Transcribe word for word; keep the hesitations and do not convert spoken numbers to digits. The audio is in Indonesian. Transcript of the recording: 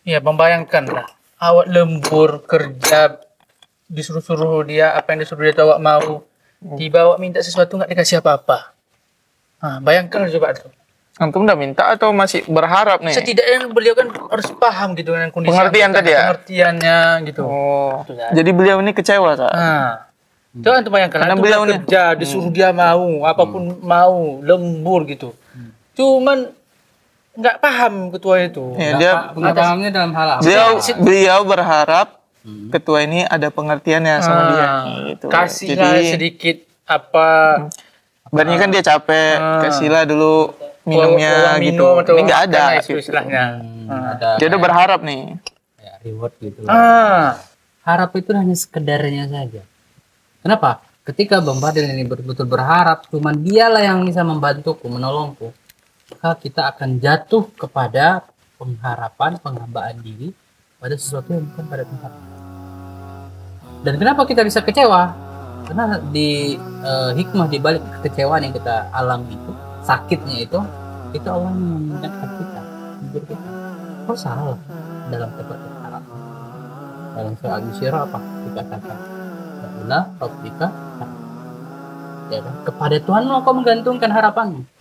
Ya, membayangkan lah. Awak lembur kerja, disuruh-suruh dia apa yang disuruh dia tahu awak mau. Tiba awak minta sesuatu nggak dikasih apa-apa. Nah, bayangkan coba tuh. Antum udah minta atau masih berharap nih? Setidaknya beliau kan harus paham gitu dengan kondisi Pengertian anggota, tadi ya? pengertiannya gitu. Oh, Gitu kan. jadi beliau ini kecewa, Kak? Nah, itu kan tuh bayangkan. Karena Antum beliau udah nih- kerja, disuruh dia mau, apapun mau, lembur gitu. Cuman nggak paham ketua itu. Ya, Nggak dia pa- nggak pahamnya dalam hal apa? beliau beliau berharap ketua ini ada pengertiannya sama Ah, dia gitu. Kasihlah Jadi sedikit apa sebenarnya kan dia capek, Ah. kasihlah dulu minumnya uang gitu. minum atau Ini nggak makan ada lah itu gitu. istilahnya. Hmm, Ah. ada Dia udah berharap nih. kayak reward gitu. Ah, Harap itu hanya sekedarnya saja. Kenapa? Ketika Bang Fadil ini betul-betul berharap cuman dialah yang bisa membantuku, menolongku, maka kita akan jatuh kepada pengharapan, penghambaan diri pada sesuatu yang bukan pada tempatnya. Dan kenapa kita bisa kecewa? Karena di eh, hikmah di balik kekecewaan yang kita alami itu, sakitnya itu, itu Allah yang mengingatkan kita, menghibur kita. Kau salah dalam tempat berharap. Dalam soal Al-Syirah apa dikatakan? Adalah Rabbika, ya kan? Kepada Tuhan kau menggantungkan harapanmu.